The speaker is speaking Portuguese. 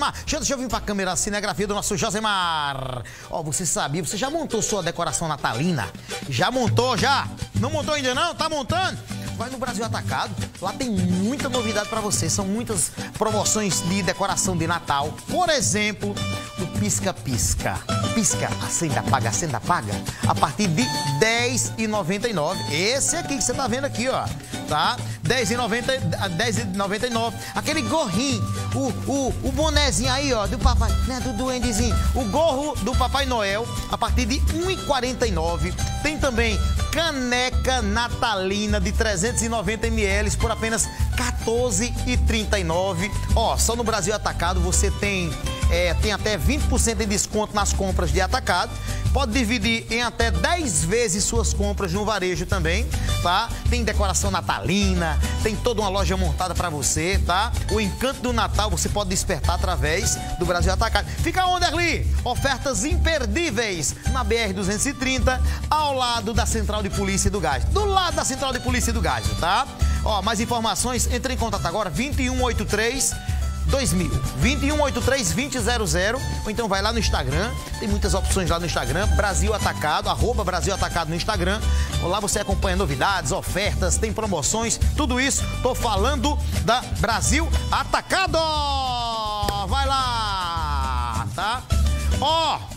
Deixa eu vir pra câmera, a cinegrafia do nosso Josemar. Ó, você sabia, você já montou sua decoração natalina? Já montou, já? Não montou ainda não? Tá montando? Vai no Brasil Atacado, lá tem muita novidade pra você. São muitas promoções de decoração de Natal. Por exemplo, o pisca-pisca. Pisca, acenda, apaga, a partir de R$10,99. Esse aqui que você tá vendo aqui, ó, tá? R$10,99. Aquele gorrinho, o bonezinho aí, ó, do papai, né, do duendezinho. O gorro do Papai Noel, a partir de R$1,49. Tem também caneca natalina de 390 ml por apenas R$14,39. Ó, só no Brasil Atacado você tem até 20% de desconto nas compras de atacado. Pode dividir em até 10 vezes suas compras no varejo também, tá? Tem decoração natalina, tem toda uma loja montada para você, tá? O encanto do Natal você pode despertar através do Brasil Atacado. Fica onde, Erli? Ofertas imperdíveis na BR-230, ao lado da Central de Polícia do Gás. Do lado da Central de Polícia do Gás, tá? Ó, mais informações, entre em contato agora, 2183 2000, 2183-2000, ou então vai lá no Instagram, tem muitas opções lá no Instagram, Brasil Atacado, @Brasil Atacado no Instagram. Lá você acompanha novidades, ofertas, tem promoções, tudo isso. Tô falando da Brasil Atacado! Vai lá, tá? Ó!